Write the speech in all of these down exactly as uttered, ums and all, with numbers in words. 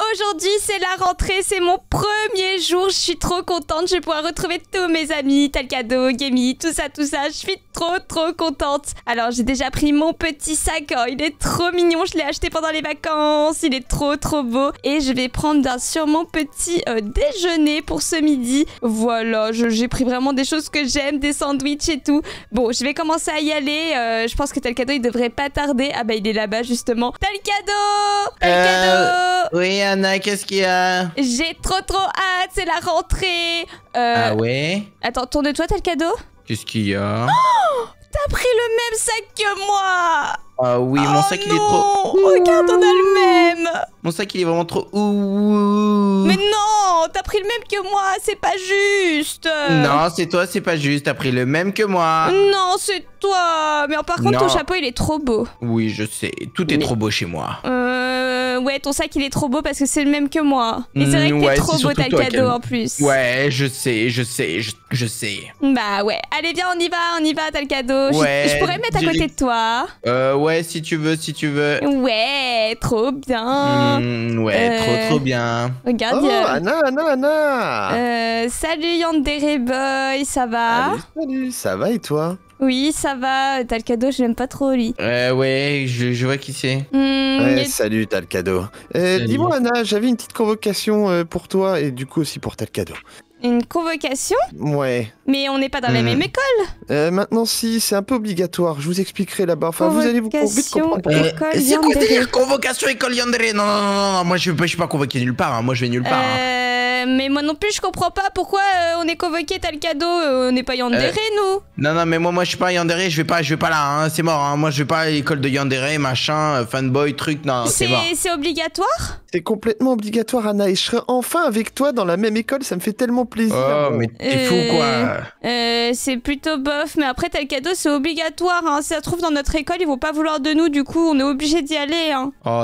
aujourd'hui c'est la rentrée, c'est mon premier jour, je suis trop contente, je vais pouvoir retrouver tous mes amis, Talcado, Gammy, tout ça, tout ça, je suis trop trop contente. Alors j'ai déjà pris mon petit sac, oh, il est trop mignon, je l'ai acheté pendant les vacances, il est trop trop beau. Et je vais prendre bien sûr mon petit euh, déjeuner pour ce midi. Voilà, j'ai pris vraiment des choses que j'aime, des sandwichs et tout. Bon, je vais commencer à y aller, euh, je pense que Talcado il devrait pas tarder. Ah bah il est là-bas justement. Talcado Talcado euh, Oui Anna, qu'est-ce qu'il y a? J'ai trop trop hâte, c'est la rentrée. euh... Ah ouais? Attends, tourne-toi Talcado. Qu'est-ce qu'il y a? Oh, t'as pris le même sac que moi. Ah oui, oh mon sac non, il est trop... regarde, on a le même. Mon sac il est vraiment trop... Ouh. Mais non, t'as pris le même que moi, c'est pas juste. Non, c'est toi, c'est pas juste, t'as pris le même que moi. Non, c'est toi. Mais par contre, Non. ton chapeau, il est trop beau. Oui, je sais, tout est Mais... trop beau chez moi. Euh... Ouais, ton sac, il est trop beau parce que c'est le même que moi. Et c'est vrai que Mmh, t'es ouais, trop c'est beau, t'as surtout le toi, cadeau Cam. en plus. Ouais, je sais, je sais, je, je sais. Bah ouais. Allez, viens, on y va, on y va, t'as le cadeau. Ouais, je, je pourrais me mettre à direct. côté de toi. Euh, ouais, si tu veux, si tu veux. Ouais, trop bien. Mmh, ouais, Euh, trop trop bien. Regarde. Oh, y a- Anna, Anna, Anna Euh, salut Yandere Boy, ça va? Salut, salut, ça va et toi? Oui, ça va. T'as le cadeau, je l'aime pas trop, lui. Euh, ouais, je, je vois qui c'est. Hmm, Ouais, y a- salut, t'as le cadeau. Euh, Salut. Dis-moi, Anna, j'avais une petite convocation euh, pour toi et du coup aussi pour t'as le cadeau. Une convocation? Ouais. Mais on n'est pas dans la Hmm. même école. Euh, maintenant, si, c'est un peu obligatoire. Je vous expliquerai là-bas. Enfin, vous allez vous vite Convocation. comprendre. pourquoi. École c'est quoi ce Yandere. délire? Convocation école Yandere? Non, non, non, non, non, moi je, je suis pas convoqué nulle part, hein. Moi je vais nulle part. hein. Euh, mais moi non plus, je comprends pas pourquoi euh, on est convoqué, t'as le cadeau. euh, on n'est pas Yandere, Euh, nous. Non, non, mais moi, moi je suis pas Yandere, je vais pas, je vais pas là, hein. C'est mort, hein. Moi je vais pas à l'école de Yandere, machin, euh, fanboy, truc, non, c'est C'est mort. c'est obligatoire? C'est complètement obligatoire, Anna. Et je serai enfin avec toi dans la même école. Ça me fait tellement plaisir. Oh, mais t'es fou Euh, quoi. Euh, c'est plutôt bof, mais après, t'as le cadeau, c'est obligatoire. Hein. Si ça se trouve, dans notre école, ils vont pas vouloir de nous, du coup, on est obligé d'y aller. Hein. Oh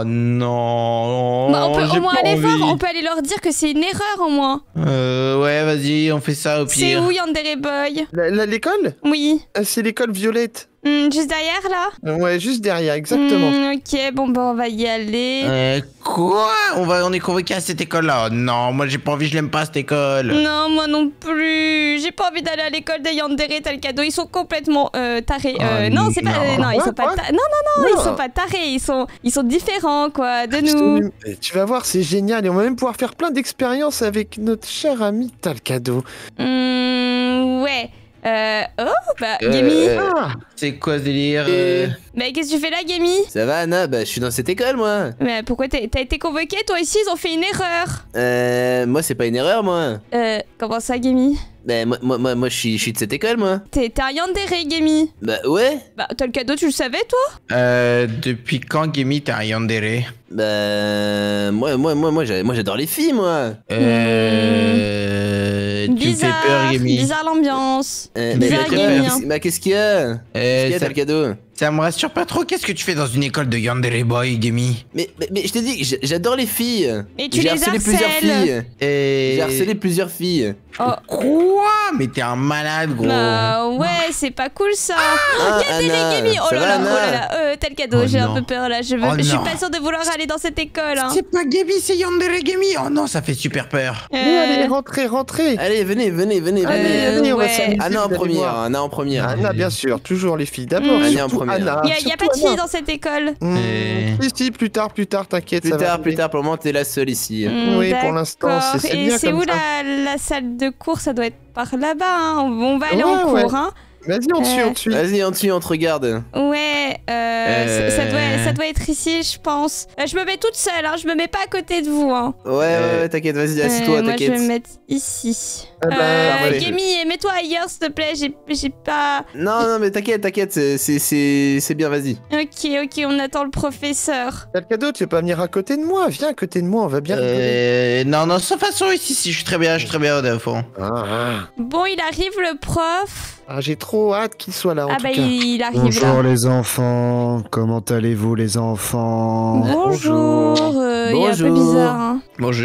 non. Bah, on peut j'ai au moins pas aller envie. voir, on peut aller leur dire que c'est une erreur au moins. Euh, ouais, vas-y, on fait ça au C'est pire. où Yandere Boy? La- la- L'école Oui. Euh, C'est l'école Violette. Hmm, juste derrière là? Euh, Ouais, juste derrière, exactement. Hmm, ok, bon bah on va y aller. Euh, quoi? On va, on est convoqué à cette école-là? Oh, non, moi j'ai pas envie, je l'aime pas cette école. Non, moi non plus. J'ai pas envie d'aller à l'école de Yandere, t'as le cadeau. Ils sont complètement euh, tarés. Euh, Oh, non, c'est pas. non. euh, non, ils Quoi, sont pas. quoi ta- Non, non, non, Non. ils sont pas tarés. Ils sont, ils sont différents, quoi, de nous. Absolument. Et tu vas voir, c'est génial. Et on va même pouvoir faire plein d'expériences avec notre cher ami T'as le cadeau. Hmm, ouais. Euh, oh, bah, Euh, Gammy. euh, Ah, C'est quoi ce délire? Euh, euh Mais qu'est-ce que tu fais là, Gammy? Ça va Anna? Bah je suis dans cette école moi. Mais pourquoi t'es- t'as été convoqué? Toi ici, ils ont fait une erreur. Euh, moi c'est pas une erreur moi. Euh, comment ça, Gammy? Bah moi, moi, moi, moi, je suis je suis de cette école moi. T'es t'es un Yandere, Gammy. Bah ouais. Bah, t'as le cadeau, tu le savais, toi? Euh, depuis quand Gammy t'es un Yandere? Bah moi moi moi moi j'a- moi, j'adore les filles moi. Euh... Tu me fais Bizarre, peur, Gammy. bizarre l'ambiance. Euh, Mais bah, Bizarre, bah, Gammy, qu'est-ce- hein. bah qu'est-ce qu'il y a? Qu'est-ce qu'il Euh, y a, ça, t'as le cadeau? ça me rassure pas trop. Qu'est-ce que tu fais dans une école de Yandere Boy, Gammy? Mais, mais, mais je t'ai dit, j'a- j'adore les filles. Et tu J'ai les harcelé plusieurs harcèles. filles. Et... J'ai harcelé plusieurs filles. Oh. Quoi? Mais t'es un malade, gros. Bah ouais, c'est pas cool ça. Ah, Yandere, Anna, Gammy. Oh ça là va, là, oh Anna là là. Euh, t'as le cadeau, Oh j'ai un non. peu peur là. Je, veux... Oh je suis non. pas sûre de vouloir aller dans cette école. Hein. C'est pas Gammy, c'est Yandere Gammy. Oh non, ça fait super peur. Euh, mais allez, rentrez, rentrez. Allez, venez, venez, venez, Allez, venez. allez, on va ouais. s'amuser. Anna en vous allez première, voir. Anna en première. Anna, bien sûr, toujours les filles. D'abord, Mm. Anna en surtout première. Anna. Y a, y a surtout pas de filles Anna. dans cette école. Mm, Euh. Si, si, plus tard, plus tard, t'inquiète. Plus ça va tard, plus arriver. tard, pour le moment, t'es la seule ici. Mm, Oui, pour l'instant, d'accord. c'est- c'est Et bien c'est comme où ça. la, la salle de cours? Ça doit être par là-bas. Hein. On, on va aller Ouais, en ouais. cours. Hein. Vas-y, on te suit, Euh. on te suit. Vas-y, on te suit, on te regarde. Ouais, euh, ça, ça doit, Euh. ça doit être ici, je pense. Euh, je me mets toute seule, hein. Je me mets pas à côté de vous. Hein. Ouais, ouais, ouais, t'inquiète, vas-y, Euh, assis-toi, moi, je vais t'inquiète. me mettre ici. Ah bah, euh, parfait. Gammy, mets-toi ailleurs, s'il te plaît. J'ai j'ai pas. Non, non, mais t'inquiète, t'inquiète, c'est- c'est c'est- c'est bien, vas-y. Ok, ok, on attend le professeur. T'as le cadeau, tu veux pas venir à côté de moi? Viens à côté de moi, on va bien rigoler. Euh, non, non, sans façon, ici, si, je suis très bien, je suis très bien au fond. Ah, ah. Bon, il arrive le prof. Ah, j'ai trop hâte qu'il soit là, en Ah tout bah, cas. il, il arrive Bonjour là. les enfants, comment allez-vous les enfants? Bonjour. euh, il est un peu Bonjour. bizarre. Hein. Bonjour.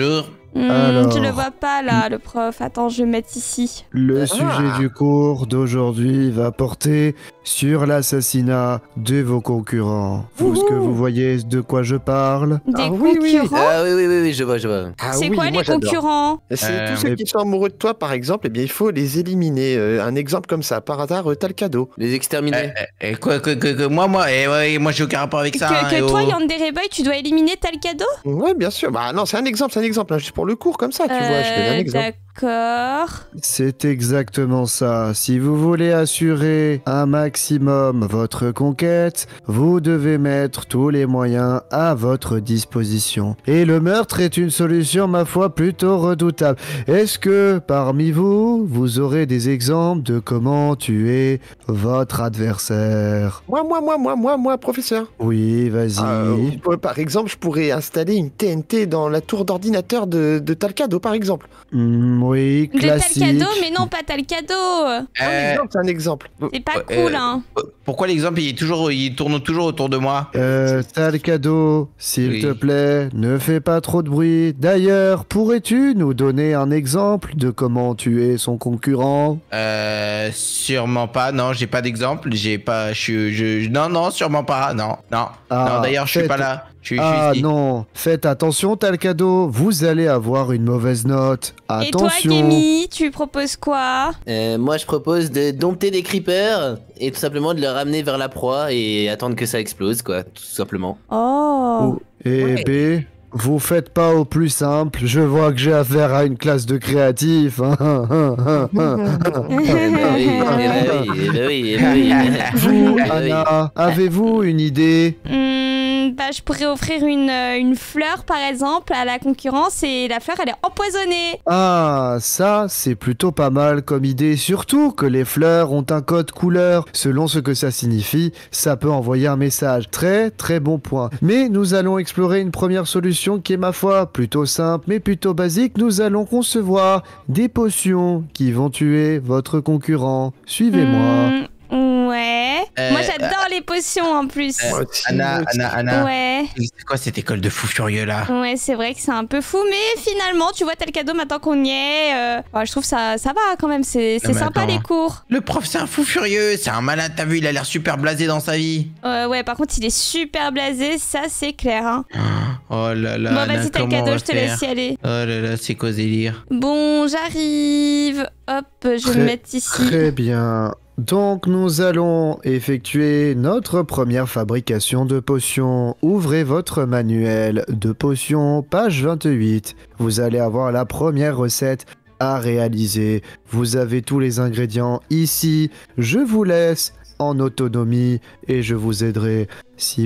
Hmm, Alors. Je le vois pas là, le prof. Attends, je vais me mettre ici. Le Ah. sujet du cours d'aujourd'hui va porter sur l'assassinat de vos concurrents. Vous, ce que vous voyez de quoi je parle? Des Ah oui, oui. concurrents Ah oui, oui, oui, oui, je vois, je vois. Ah C'est oui, quoi moi, les j'adore. concurrents? C'est Euh, tous ceux mais- qui sont amoureux de toi, par exemple, eh bien, il faut les éliminer. Euh, un exemple comme ça, par hasard, euh, t'as le cadeau. Les exterminés. Eh, eh, quoi, quoi, quoi, quoi, moi, moi, eh, ouais, moi, j'ai aucun rapport avec ça. Que, hein, que eh, toi, oh. Yandere Boy, tu dois éliminer Talcado? Ouais, bien sûr. Bah non, c'est un exemple, c'est un exemple. hein, Juste pour le cours, comme ça, tu vois. Je te donne un Euh, exemple. D'accord. C'est exactement ça. Si vous voulez assurer un maximum votre conquête, vous devez mettre tous les moyens à votre disposition. Et le meurtre est une solution, ma foi, plutôt redoutable. Est-ce que parmi vous, vous aurez des exemples de comment tuer votre adversaire? Moi, moi, moi, moi, moi, moi, professeur. Oui, vas-y. Euh, vous pouvez- par exemple, je pourrais installer une T N T dans la tour d'ordinateur de, de Talcado, par exemple. Hmm, oui, De classique. Talcado, mais non, pas Talcado. Un Euh, exemple, c'est un exemple. C'est pas euh, cool, hein. Pourquoi l'exemple, il, est toujours, il tourne toujours autour de moi? Euh, Talcado, s'il Oui. te plaît, ne fais pas trop de bruit. D'ailleurs, pourrais-tu nous donner un exemple de comment tuer son concurrent? Euh, sûrement pas. Non, j'ai pas d'exemple. J'ai pas. Je suis. Je, non, non, sûrement pas. Non, non. Ah, non, d'ailleurs, je suis faites- pas là. Je suis, je Ah suis ici. non, faites attention Talcado, vous allez avoir une mauvaise note. Et toi, Attention. Kémy, tu proposes quoi? Euh, moi, je propose de dompter des creepers et tout simplement de le ramener vers la proie et attendre que ça explose, quoi, tout simplement. Oh. Et Ouais. B, vous faites pas au plus simple, je vois que j'ai affaire à une classe de créatifs. hein. Eh ben oui, eh ben oui, eh ben oui, eh ben oui. Vous, Eh ben oui. Anna, avez-vous une idée? Hmm, bah, je pourrais offrir une, euh, une fleur, par exemple, à la concurrence et la fleur, elle est empoisonnée. Ah, ça, c'est plutôt pas mal comme idée, surtout que les fleurs ont un code couleur. Selon ce que ça signifie, ça peut envoyer un message. Très, très bon point. Mais nous allons explorer une première solution qui est, ma foi, plutôt simple, mais plutôt basique. Nous allons concevoir des potions qui vont tuer votre concurrent. Suivez-moi. Hmm, ouais. Euh, Moi, j'adore les potions en plus. Euh, Moi aussi, Anna, moi aussi. Anna, Anna. Ouais. C'est quoi cette école de fous furieux là? Ouais, c'est vrai que c'est un peu fou, mais finalement, tu vois, tel cadeau maintenant qu'on y est. euh, ouais, je trouve ça, ça va quand même, c'est c'est mais sympa attends. les cours. Le prof, c'est un fou furieux. C'est un malade. T'as vu, il a l'air super blasé dans sa vie. Euh, ouais, par contre, il est super blasé, ça c'est clair. Hein. Oh là là. bon, Anna, vas-y, tel comment on cadeau, va je te faire laisse y aller. Oh là là, c'est quoi ce délire? Bon, j'arrive. Hop, je vais Très- me mettre ici. Très bien. Donc nous allons effectuer notre première fabrication de potions. Ouvrez votre manuel de potions, page vingt-huit. Vous allez avoir la première recette à réaliser. Vous avez tous les ingrédients ici. Je vous laisse en autonomie et je vous aiderai si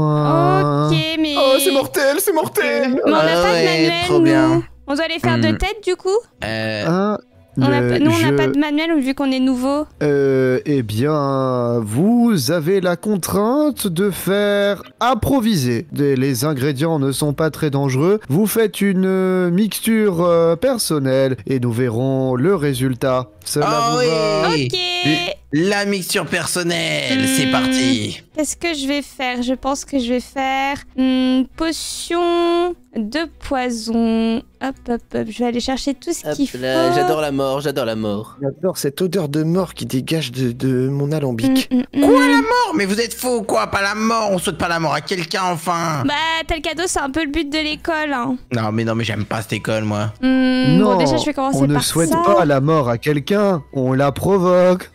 besoin. Ok, mais. Oh, c'est mortel, c'est mortel. Mais on n'a Ah pas ouais, de manuel, trop nous. bien. On doit les faire de Hmm. tête, du coup Euh, Hein, on a le pas- Nous, on n'a jeu- pas de manuel vu qu'on est nouveau. Euh, eh bien, vous avez la contrainte de faire improviser. Les, les ingrédients ne sont pas très dangereux. Vous faites une euh, mixture euh, personnelle et nous verrons le résultat. Cela Oh vous va? oui. Ok. La mixture personnelle, Hmm. c'est parti. Qu'est-ce que je vais faire? Je pense que je vais faire une potion de poison. Hop, hop, hop. Je vais aller chercher tout ce Hop qu'il faut. là, j'adore la mort, j'adore la mort. J'adore cette odeur de mort qui dégage de, de mon alambic. Mm, mm, mm. Quoi, la mort? Mais vous êtes faux, quoi? Pas la mort. On souhaite pas la mort à quelqu'un, enfin. Bah, tel cadeau, c'est un peu le but de l'école. Hein. Non, mais non, mais j'aime pas cette école, moi. Hmm, Non, bon, déjà, je vais commencer on ne par souhaite ça. pas la mort à quelqu'un, on la provoque.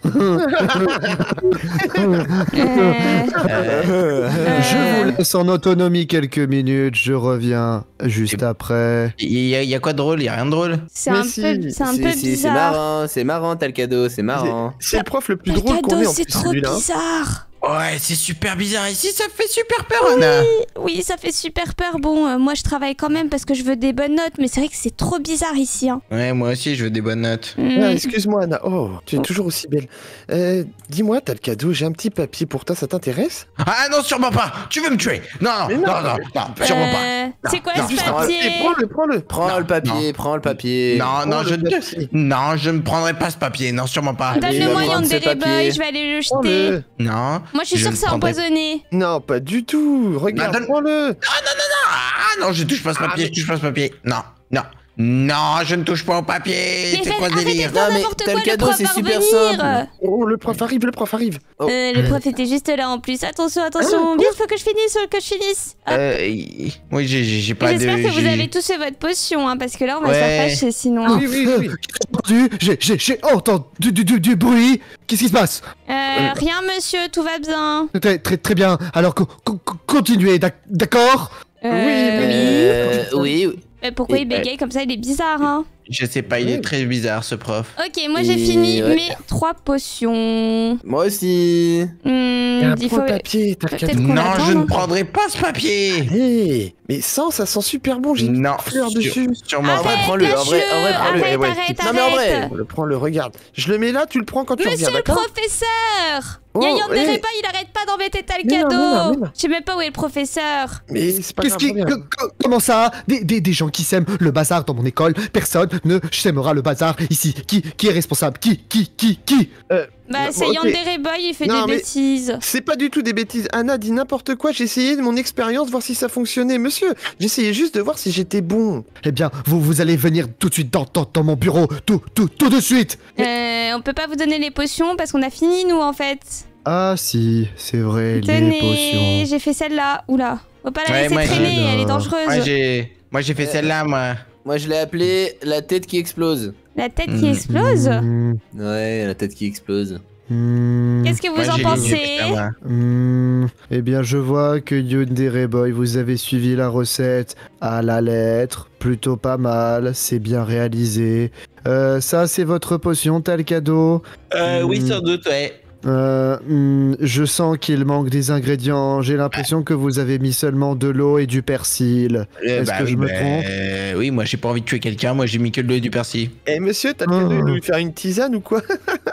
Euh, Euh, Je vous laisse en autonomie quelques minutes, je reviens juste après. Il y, a- y a quoi de drôle? Y a rien de drôle. c'est Mais un si, peu, c'est un C'est- peu c'est- C'est bizarre. marrant, c'est marrant, t'as le cadeau, c'est marrant. C'est le prof le plus Tel drôle qu'on cadeau, ait en c'est plus, trop celui-là. bizarre. Ouais, c'est super bizarre ici, ça fait super peur, Anna. Oui, ça fait super peur. Bon, euh, moi, je travaille quand même parce que je veux des bonnes notes, mais c'est vrai que c'est trop bizarre ici. Hein. Ouais, moi aussi, je veux des bonnes notes. Hmm. Ah, excuse-moi, Anna. Oh, tu es toujours aussi belle. Euh, dis-moi, t'as le cadeau, j'ai un petit papier pour toi, ça t'intéresse? Ah non, sûrement pas. Tu veux me tuer? Non, non, Mais non, non. non, non, sûrement pas. Euh, c'est quoi non, ce juste un papier? Prends-le, prends-le. Prends Non, le papier, prends le papier. Non, non, Prends je le ne papier. non, je ne prendrai pas ce papier. Non, sûrement pas. Allez, Donne-le-moi, va prendre ce Yandere papier. Boy, je vais aller le jeter. Prends-le. Non. Moi, je suis Je sûre ne que c'est prendrai- empoisonné. Non, pas du tout. Regarde, Bah, donne- prends-le. Ah non, je touche pas ce papier, je touche pas ce papier. Non, non, Non, je ne touche pas au papier. Mais C'est faites- quoi ce arrêtez de délire? faire Non, mais n'importe t'as quoi, le le cadeau, prof c'est va super revenir. simple. Oh, le prof arrive, le prof arrive. Oh. Euh, le prof était juste là en plus. Attention, attention. Ah, Vite, faut que je finisse, faut que je finisse. Hop. Euh, y- oui, j'ai- j'ai j'ai pas de... J'espère que vous j'ai- avez tous fait votre potion, hein, parce que là, on va se Ouais. faire fâcher sinon. hein. Oui, oui, oui. Entendu, j'ai, j'ai, j'ai entendu du, du, du, du bruit. Qu'est-ce qui se passe? Euh, rien, monsieur, tout va bien. Très, très, très bien. Alors, co- co- co- continuez, d'ac- d'accord? Euh, Euh, oui, oui. Mais pourquoi Et- il bégaye comme ça? Il est bizarre, hein. Je sais pas, il est très bizarre ce prof. Ok, moi j'ai Et fini ouais. mes trois potions. Moi aussi. Hmm, il Prends faut... le papier, t'as le peut-être cadeau. qu'on Non, attend, je ne non prendrai pas ce papier. Hé, mais ça, ça sent super bon. J'ai une Non, fleur sur- dessus. sûrement. En vrai, Arrête, prends-le, en vrai, en vrai, lâche-le. prends-le. Arrête, Ouais, ouais. arrête, Non, mais en vrai. arrête. Le prends, le regarde. Je le mets là, tu le prends quand tu Monsieur reviens, le d'accord? professeur! Oh, Yaya eh. Ndereba, il arrête pas d'embêter tel Mais non, mais non, cadeau! mais non. Je sais même pas où est le professeur. Mais c'est pas Qu'est-ce grave, qui, reviens. co- co- comment ça? Des, des, des gens qui sèment le bazar dans mon école. Personne ne sèmera le bazar ici. Qui, qui est responsable? Qui, qui, qui, qui? Euh, Bah, Non, c'est bon, ok. Yandere Boy, il fait Non, des mais- bêtises. C'est pas du tout des bêtises. Anna dit n'importe quoi. J'ai essayé de mon expérience, voir si ça fonctionnait. Monsieur, j'essayais juste de voir si j'étais bon. Eh bien, vous, vous allez venir tout de suite dans, dans, dans mon bureau. Tout, tout, tout de suite. Euh, on peut pas vous donner les potions parce qu'on a fini, nous, en fait. Ah si, c'est vrai, les Tenez, potions. j'ai fait celle-là. Oula. Faut pas la Ouais, laisser moi, j'ai- traîner, elle est Non. dangereuse. Moi, j'ai moi, j'ai fait Euh, celle-là, moi. Moi, je l'ai appelé la tête qui explose. La tête qui Mm. explose. Hmm, Ouais, la tête qui explose. hmm, Qu'est-ce que vous Moi, en j'ai- j'ai pensez? fait ça, moi. hmm. Eh bien, je vois que Yandere Boy, vous avez suivi la recette à la lettre. Plutôt pas mal, c'est bien réalisé. Euh, ça, c'est votre potion, t'as le cadeau. Euh, oui, Hmm. sans doute, ouais. Euh, hmm, je sens qu'il manque des ingrédients. J'ai l'impression que vous avez mis seulement de l'eau et du persil. Euh, Est-ce bah que oui, je me bah, trompe? euh, Oui, moi, j'ai pas envie de tuer quelqu'un. Moi, j'ai mis que de l'eau et du persil. Eh monsieur, t'as le cadeau de Oh. lui faire une tisane ou quoi?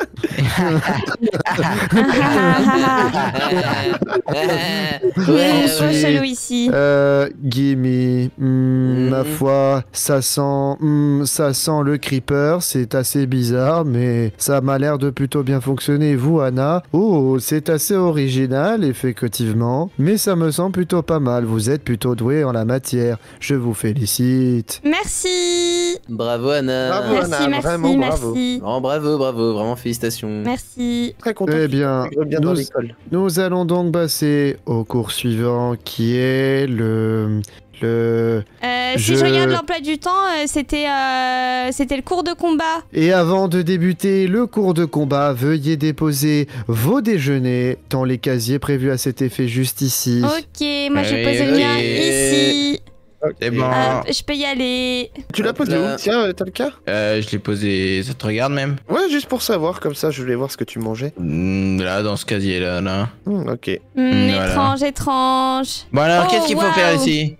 Oui, Ouais, trop ouais. chelou ici. Euh, Gimme, hmm, Mhm. ma foi, ça sent, hmm, ça sent le creeper, c'est assez bizarre, mais ça m'a l'air de plutôt bien fonctionner. Vous, Anna? Oh, c'est assez original, effectivement, mais ça me semble plutôt pas mal. Vous êtes plutôt doué en la matière. Je vous félicite. Merci. Bravo, Anna. Bravo, Merci, Anna, merci, vraiment bravo. merci. Oh, bravo, bravo, vraiment félicitations. Merci. Très content. Eh qu'il bien, s'intègre bien dans nous- l'école. Nous allons donc passer au cours suivant, qui est le... le... Euh, Si Je- je regarde l'emploi du temps, euh, c'était euh, c'était le cours de combat. Et avant de débuter le cours de combat, veuillez déposer vos déjeuners dans les casiers prévus à cet effet juste ici. Ok, moi j'ai Ouais, posé le mien ok. ici. C'est bon. Hop, je peux y aller. Tu l'as posé Là. où? Tiens, euh, t'as le cas? Euh, je l'ai posé. Ça te regarde même? Ouais, juste pour savoir, comme ça je voulais voir ce que tu mangeais. Hmm, Là, dans ce casier-là, là. Hmm, ok. Hmm, voilà. Étrange, étrange. Bon, alors, Oh, qu'est-ce qu'il faut waouh. faire ici?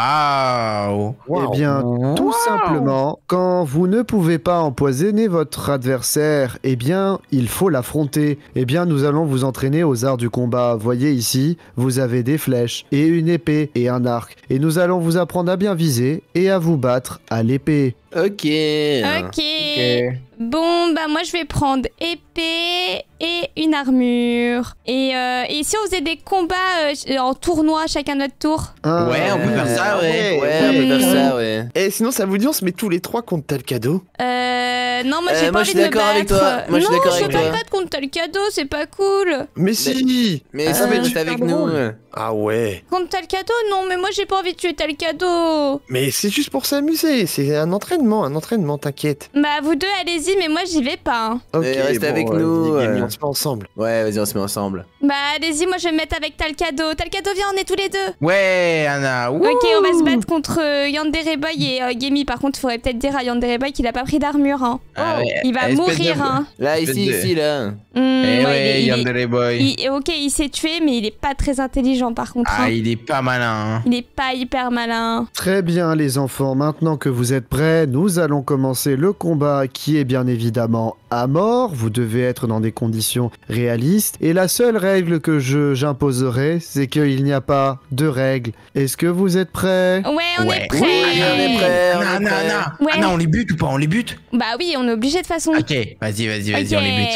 Waouh! Eh bien, tout Waouh. simplement, quand vous ne pouvez pas empoisonner votre adversaire, eh bien, il faut l'affronter. Eh bien, nous allons vous entraîner aux arts du combat. Voyez ici, vous avez des flèches, et une épée, et un arc. Et nous allons vous apprendre à bien viser, et à vous battre à l'épée. Ok. Ok. Bon, bah moi je vais prendre épée et une armure. Et, euh, et si on faisait des combats euh, en tournoi chacun notre tour? Ah, Ouais, on peut faire ça, ouais. Ouais, on peut faire ça, ouais. Et sinon, ça vous dit, on se met tous les trois contre tel cadeau? Euh, non, moi Euh, j'ai moi, pas je suis envie de me d'accord avec battre. toi. Moi, je suis non, d'accord je avec veux pas toi. me battre contre tel cadeau, c'est pas cool. Mais si! Mais Euh, ça va être super avec drôle. nous. Ah ouais. Contre tel cadeau, non, mais moi j'ai pas envie de tuer tel cadeau. Mais c'est juste pour s'amuser, c'est un entraînement, un entraînement, t'inquiète. Bah vous deux allez-y, mais moi j'y vais pas. hein. Ok, Mais restez avec nous, Guigui, euh. on se met ensemble. Ouais, vas-y, on se met ensemble. Bah allez-y, moi je vais me mettre avec tel cadeau. Tel cadeau, viens, on est tous les deux. Ouais, Anna. Ok, on va se battre contre euh, Yandere Boy et euh, Gemi. Par contre, il faudrait peut-être dire à Yandere Boy qu'il a pas pris d'armure. Hein. Ah ouais, Il va espèce mourir. de- Hein. Là, Espèce ici, de- ici, là. Hmm, Eh ouais, ouais, il est- il est- Yandere Boy. il- ok, il s'est tué, mais il est pas très intelligent par contre. Ah, hein. il est pas malin. hein. Il est pas hyper malin. Très bien les enfants, maintenant que vous êtes prêts, nous allons commencer le combat qui est bien évidemment à mort. Vous devez être dans des conditions réalistes. Et la seule règle que je j'imposerai, c'est qu'il n'y a pas de règle. Est-ce que vous êtes prêts? Ouais, on Ouais. est prêts. Oui, on est prêts, on Anna, est Anna, prêts. Anna. Ouais. Anna, on les bute ou pas? On les bute? Bah oui, on est obligé de toute façon. Ok, vas-y, vas-y, vas-y, on les bute. Ok.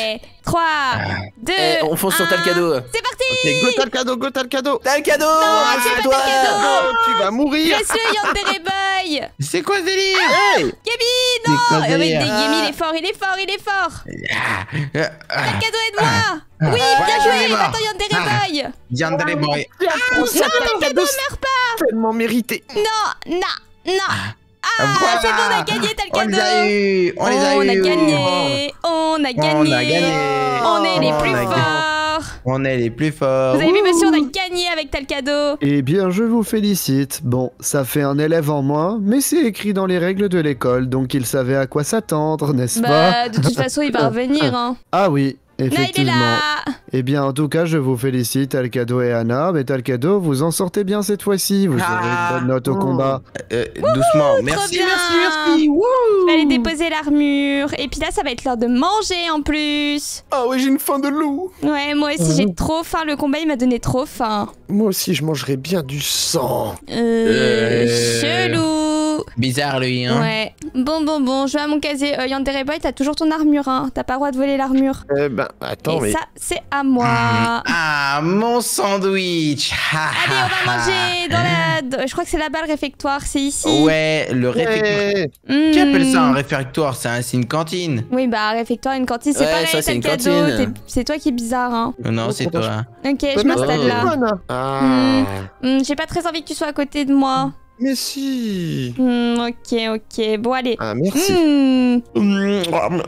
trois, deux, Eh, on fonce sur un. Talcado. C'est parti. Ok, go t'as le cadeau, go t'as le cadeau. Talcado, tu c'est fais toi. pas Talcado. Oh, tu vas mourir. Laisse-le, Yandere Boy. C'est quoi ce délire? Hey. Gaby, C'est non. quoi ce Ah oui, délire? Gaby, il est fort, il est fort, il est fort. Ah, ah, Talcado, aide-moi. ah. Oui, Ah, bien ouais, joué. il est mort. Attends, Yandere Ah. Boy. Yandere Boy. Ah, ça, Talcado, Meurs pas. tellement mérité. Non, non, non. Ah, Voilà. c'est bon, on a gagné, On les a Talcado. eu. On les a On eu. a gagné. On a gagné. On a gagné. On est les On plus a gagné. forts. On est les plus forts. Vous avez vu, monsieur, on a gagné avec Talcado. Eh bien, je vous félicite. Bon, ça fait un élève en moins, mais c'est écrit dans les règles de l'école, donc il savait à quoi s'attendre, n'est-ce pas? Bah, de toute façon, il va revenir, hein. Ah oui, Là, il est effectivement. là. Eh bien, en tout cas, je vous félicite, Talcado et Anna, mais Talcado, vous en sortez bien cette fois-ci. Vous aurez Ah. une bonne note au combat. Euh, doucement. Trop Merci, bien. merci, merci. Wouh. Je vais aller déposer l'armure. Et puis là, ça va être l'heure de manger en plus. Ah ouais, j'ai une faim de loup. Ouais, moi aussi, j'ai trop faim. Le combat, il m'a donné trop faim. Moi aussi, je mangerais bien du sang. Euh, Euh. Chelou. Bizarre lui, hein. Ouais. Bon, bon, bon, je vais à mon casier. Euh, Yandere Boy, t'as toujours ton armure, hein. T'as pas le droit de voler l'armure. Euh, ben, attends, Et mais... ça, c'est à moi. Ah, mon sandwich. Ah, Allez, on va ah, manger dans la... Je crois que c'est là-bas le réfectoire, c'est ici. ah. Ouais, le réfectoire. Ouais. Mmh. Qui appelle ça un réfectoire? C'est un- c'est une cantine. Oui, bah, réfectoire, une cantine, c'est Ouais, pareil, ça, c'est t'as le une cadeau. cantine. t'es- C'est toi qui est bizarre, hein. Non, c'est toi. Ok, je Mais m'installe oh. là. Anna. Ah, Hmm, J'ai pas très envie que tu sois à côté de moi. mais si. Hmm, ok, ok. Bon, allez. Ah, merci. Hmm.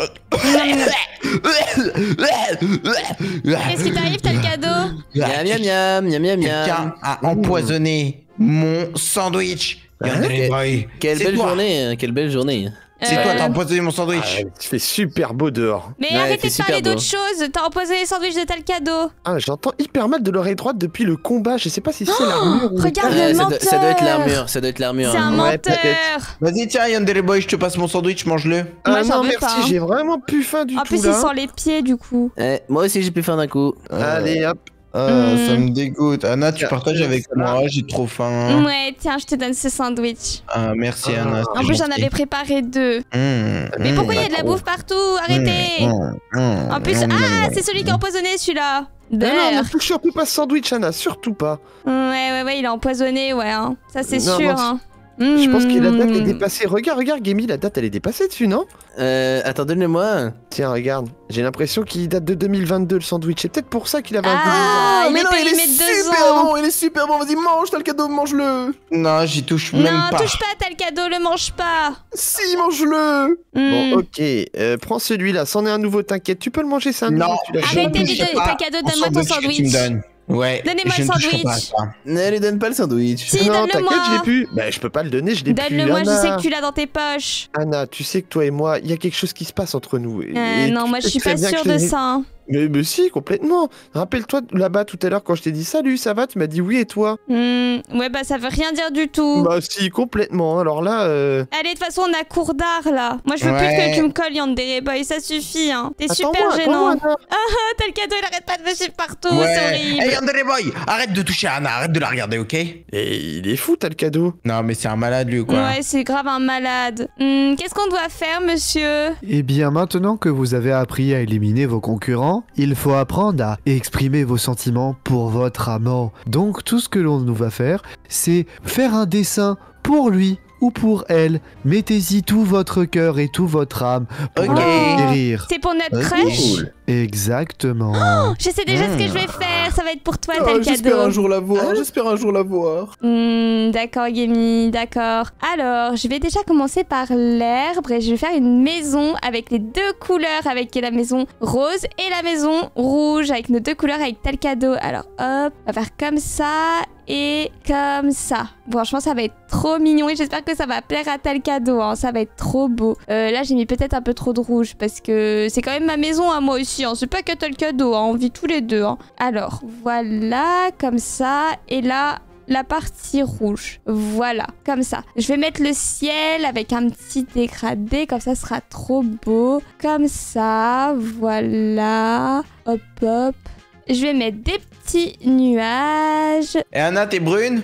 Qu'est-ce qui t'arrive? T'as le cadeau? Miam miam miam miam miam Quelqu'un miam. a empoisonné mon sandwich. Yandere Boy. Quelle C'est belle toi. journée, hein, quelle belle journée. C'est Euh, toi, t'as empoisonné mon Ah, sandwich. il fait super beau dehors. Mais Ouais, arrêtez c'est de super parler beau. d'autre chose. T'as empoisonné les sandwichs de t'as le cadeau. Ah, j'entends hyper mal de l'oreille droite depuis le combat. Je sais pas si c'est l'armure ou... Regarde Ouais, le ça, menteur. doit, ça doit être l'armure, ça doit être l'armure. C'est un hein. Ouais, menteur. peut-être. Vas-y, tiens, Yandere Boy, je te passe mon sandwich, mange-le. Ah Moi, j'en non, veux merci, pas, hein. j'ai vraiment plus faim du En tout plus, là. il sent les pieds du coup. Ouais, moi aussi j'ai plus faim d'un coup. Allez, hop. Ah, Mm. ça me dégoûte. Anna, tu Tiens, partages avec ça va. moi, j'ai trop faim. Ouais, tiens, je te donne ce sandwich. Ah, merci Ah. Anna. En plus, j'en avais préparé deux. Mmh, Mais mmh, pourquoi il y a de la trop. bouffe partout? Arrêtez. Mmh, mmh, En plus, mmh, ah, mmh. c'est celui qui a empoisonné celui-là. Ah non, Brr. ne touche surtout pas ce sandwich, Anna, surtout pas. Ouais, ouais, ouais, il a empoisonné, ouais. Hein. Ça, c'est Non, sûr. non, Hein. Je pense que la date est Mmh. dépassée. Regarde, regarde, Gammy, la date elle est dépassée dessus, non? Euh, attends, donne-le-moi. Tiens, regarde. J'ai l'impression qu'il date de deux mille vingt-deux le sandwich. C'est peut-être pour ça qu'il avait un goût Ah, il mais est non, il périmé est de deux super ans. bon, il est super bon. Vas-y, mange, t'as le cadeau, mange-le. Non, j'y touche même Non, pas. touche pas, t'as le cadeau, le mange pas. Si, mange-le. Hmm. Bon, ok. Euh, prends celui-là. C'en est un nouveau, t'inquiète. Tu peux le manger, c'est un Non. nouveau. Tu l'as Je fait. Arrêtez ne de touche donner pas ta cadeau, au donne-moi ton que tu me sandwich. donnes. Ouais. Donnez-moi je le ne toucherai pas à sandwich. ça. Ne lui donne pas le sandwich. Si, Non, donne-le-moi. t'inquiète, je l'ai plus. Bah, je peux pas le donner, je l'ai plus. Donne-le-moi, je Anna. sais que tu l'as dans tes poches. Anna, tu sais que toi et moi, il y a quelque chose qui se passe entre nous. Et- Euh, et non, tu moi, je sais suis très pas bien que sûre je de l'ai- ça. hein. Mais, mais si, complètement. Rappelle-toi là-bas tout à l'heure quand je t'ai dit salut, ça va, tu m'as dit oui et toi? Hmm, Ouais, bah, ça veut rien dire du tout. Bah si, complètement. Alors là, euh... Allez, de toute façon, on a cours d'art, là. Moi, je veux Ouais. plus que tu me colles, Yandere Boy, ça suffit, hein. T'es super attends-moi, gênant. attends-moi, Anna. Ah, t'as le cadeau, il arrête pas de me suivre partout, c'est Ouais. horrible. Hey, Yandere Boy, arrête de toucher Anna, arrête de la regarder, ok? Et il est fou, t'as le cadeau. Non, mais c'est un malade lui ou quoi? Ouais, c'est grave un malade. Hmm, Qu'est-ce qu'on doit faire, monsieur? Eh bien, maintenant que vous avez appris à éliminer vos concurrents, il faut apprendre à exprimer vos sentiments pour votre amant. Donc, tout ce que l'on nous va faire, c'est faire un dessin pour lui ou pour elle. Mettez-y tout votre cœur et tout votre âme pour Ok. la faire rire. C'est pour notre Ok. crush? Exactement. Je sais déjà ce que Hmm. je vais faire, ça va être pour toi, Oh, t'as le j'espère cadeau. un jour la voir, j'espère un jour la voir. Hmm, d'accord, Gammy, d'accord. Alors, je vais déjà commencer par l'herbe et je vais faire une maison avec les deux couleurs, avec la maison rose et la maison rouge, avec nos deux couleurs, avec tel cadeau. Alors, hop, on va faire comme ça et comme ça. Franchement, ça va être trop mignon et j'espère que ça va plaire à tel cadeau, hein. Ça va être trop beau. Euh, là, j'ai mis peut-être un peu trop de rouge parce que c'est quand même ma maison à moi aussi, hein. C'est pas que tel cadeau, hein. On vit tous les deux, hein. Alors, voilà, comme ça. Et là, la partie rouge. Voilà, comme ça. Je vais mettre le ciel avec un petit dégradé, comme ça, ce sera trop beau. Comme ça, voilà. Hop, hop. je vais mettre des petits nuages. Et Anna, t'es brune?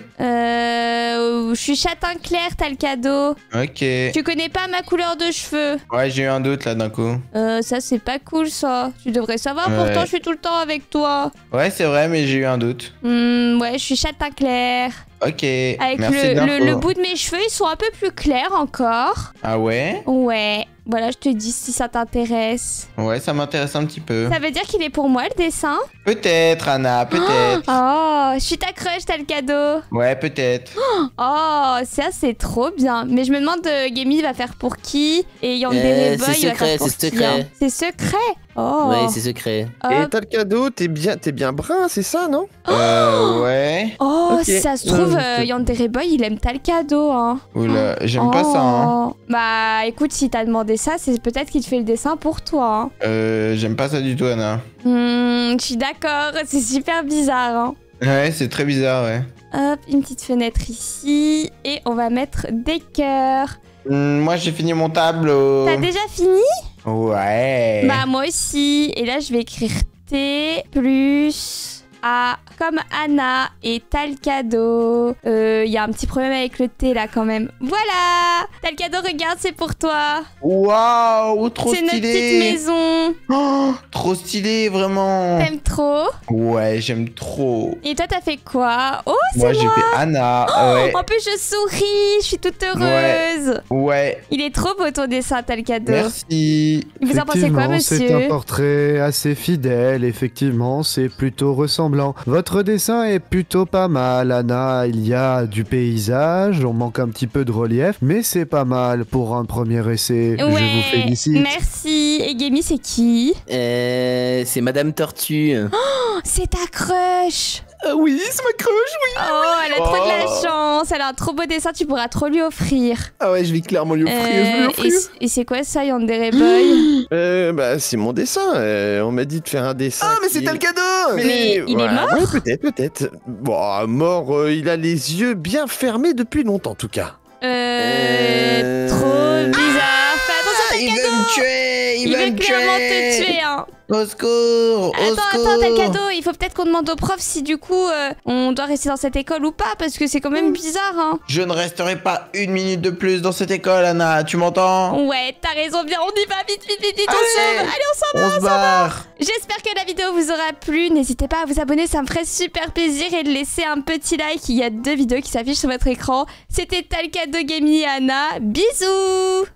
Euh, je suis châtain clair, t'as le cadeau. Ok. Tu connais pas ma couleur de cheveux? Ouais, j'ai eu un doute là d'un coup. Euh, ça c'est pas cool ça. Tu devrais savoir, Ouais. pourtant je suis tout le temps avec toi. Ouais, c'est vrai, mais j'ai eu un doute. Hmm, ouais, je suis châtain clair. Ok. Avec Merci le, de le, l'info. le bout de mes cheveux, ils sont un peu plus clairs encore. Ah ouais? Ouais, voilà, je te dis si ça t'intéresse. Ouais, ça m'intéresse un petit peu. Ça veut dire qu'il est pour moi le dessin? Peut-être, Anna, peut-être. Oh, je suis ta crush, t'as le cadeau. Ouais, peut-être. Oh, ça c'est trop bien. Mais je me demande, euh, Gammy va faire pour qui? Et Yandere Euh, Boy, c'est il va faire secret, pour c'est qui, secret. hein? C'est secret. Oh. Ouais, c'est secret. Et Hop. t'as le cadeau, t'es bien, t'es bien brun, c'est ça, non? Euh, ouais. Oh, Ok. si ça se trouve, Euh, euh, c'est- Yandere Boy, il aime t'as le cadeau, hein. Oula, j'aime pas ça, hein. Oh. Bah, écoute, si t'as demandé ça, c'est peut-être qu'il te fait le dessin pour toi, hein. Euh, j'aime pas ça du tout, Anna. Hmm, je suis d'accord, c'est super bizarre, hein. Ouais, c'est très bizarre, ouais. Hop, une petite fenêtre ici. Et on va mettre des cœurs. Hum, moi, j'ai fini mon tableau. T'as déjà fini? Ouais. Bah, moi aussi. Et là, je vais écrire T plus A comme Anna et t'as le cadeau. Il y a un petit problème avec le T là quand même. Voilà! T'as le cadeau, regarde, c'est pour toi. Waouh, trop C'est notre petite stylé. maison. Oh, trop stylé, vraiment. T'aimes trop? Ouais, j'aime trop. Et toi, t'as fait quoi? Oh, c'est Moi, moi! j'ai fait Anna. ouais. En plus, je souris, je suis toute heureuse. Ouais. Il est trop beau ton dessin, t'as le cadeau. Merci. Vous en pensez quoi, Effectivement, c'est monsieur? un portrait assez fidèle, effectivement, c'est plutôt ressemblant. Votre dessin est plutôt pas mal, Anna. Il y a du paysage, on manque un petit peu de relief, mais c'est pas mal pour un premier essai. Je vous félicite. Merci. Et Gammy, c'est qui? Euh, c'est Madame Tortue. Oh, c'est ta crush. Ah oui, c'est ma crush, oui. Oh, elle a trop de la Oh. chance. Elle a un trop beau dessin, tu pourras trop lui offrir. Ah ouais, je vais clairement lui offrir, je vais lui Euh, offrir. et c- et c'est quoi ça, Yandere Boy? Euh, bah, c'est mon dessin. euh, on m'a dit de faire un dessin. Ah, mais qui c'était est- le cadeau. Mais il est mort? Ouais, peut-être, peut-être. Bon, mort, euh, il a les yeux bien fermés depuis longtemps, en tout cas. Euh, Euh, trop bizarre. Fais attention, t'as Il le veut cadeau. me tuer. Il, Il veut veut me clairement tuer. te tuer, hein. Au secours. Au Attends, secours. attends, t'as le cadeau. Il faut peut-être qu'on demande au prof si du coup euh, on doit rester dans cette école ou pas, parce que c'est quand même bizarre, hein. Je ne resterai pas une minute de plus dans cette école, Anna. Tu m'entends? Ouais, t'as raison, bien, on y va, vite, vite, vite, vite, on Allez. s'en va. Allez, on s'en va. On se barre. J'espère que la vidéo vous aura plu. N'hésitez pas à vous abonner, ça me ferait super plaisir. Et de laisser un petit like. Il y a deux vidéos qui s'affichent sur votre écran. C'était Talca de Gammy et Anna. Bisous.